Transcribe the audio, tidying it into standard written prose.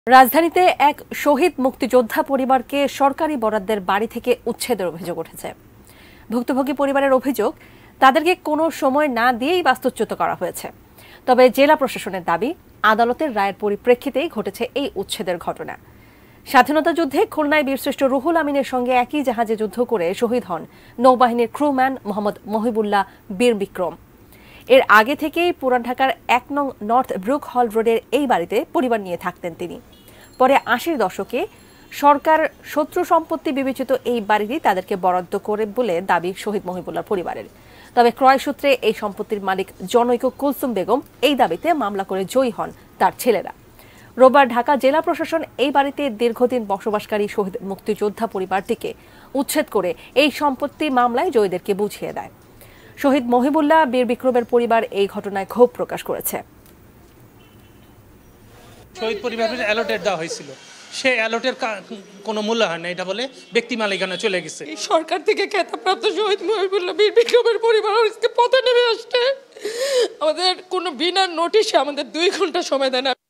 রাজধানীতে এক শহীদ মুক্তিযোদ্ধা পরিবারকে সরকারি বরাদ্দের বাড়ি থেকে উচ্ছেদের অভিযোগ উঠেছে। ভুক্তভোগী পরিবারের অভিযোগ, তাদেরকে কোনো সময় না দিয়েই বাস্তুচ্যুত করা হয়েছে। তবে জেলা প্রশাসনের দাবি, আদালতের রায়ের পরিপ্রেক্ষিতেই ঘটেছে এই উচ্ছেদের ঘটনা। স্বাধীনতা যুদ্ধে খুলনায় বীরশ্রেষ্ঠ রুহুল আমিনের সঙ্গে একই জাহাজে যুদ্ধ করে শহীদ হন নৌবাহিনীর ক্রুম্যান মোহাম্মদ মহিবুল্লাহ বীর বিক্রম। এর আগে থেকেই পুরান ঢাকার ১ নং নর্থ ব্রুক হল রোডের এই বাড়িতে পরিবার নিয়ে থাকতেন তিনি। পরে ৮০ দশকে সরকার শত্রু সম্পত্তি বিবেচিত এই বাড়িটি তাদেরকে বরাদ্দ করে বলে দাবি শহীদ মহিবুল্লাহর পরিবারের। তবে ক্রয় সূত্রে এই সম্পত্তির মালিক জনৈক কুলসুম বেগম এই দাবিতে মামলা করে জয়ী হন তার ছেলেরা। রোববার ঢাকা জেলা প্রশাসন এই বাড়িতে দীর্ঘদিন বসবাসকারী শহীদ মুক্তিযোদ্ধা পরিবারটিকে উচ্ছেদ করে এই সম্পত্তি মামলায় জয়ীদেরকে বুঝিয়ে দেয়। শহীদ মহিবুল্লাহ বীর বিক্রমের পরিবার এই ঘটনায় ক্ষোভ প্রকাশ করেছে। শহীদ পরিবারকে অ্যালটেড দেওয়া হয়েছিল, সেই অ্যালটের কোনো মূল্য হয় না, এটা বলে ব্যক্তি মালিকানা চলে গেছে। সরকার থেকে খেতাবপ্রাপ্ত শহীদ মহিবুল্লাহ বীর বিক্রমের পরিবার পথে নেমে আসছে। আমাদের কোনো বিনা নোটিশে আমাদের 2 ঘন্টা সময় দেয় না।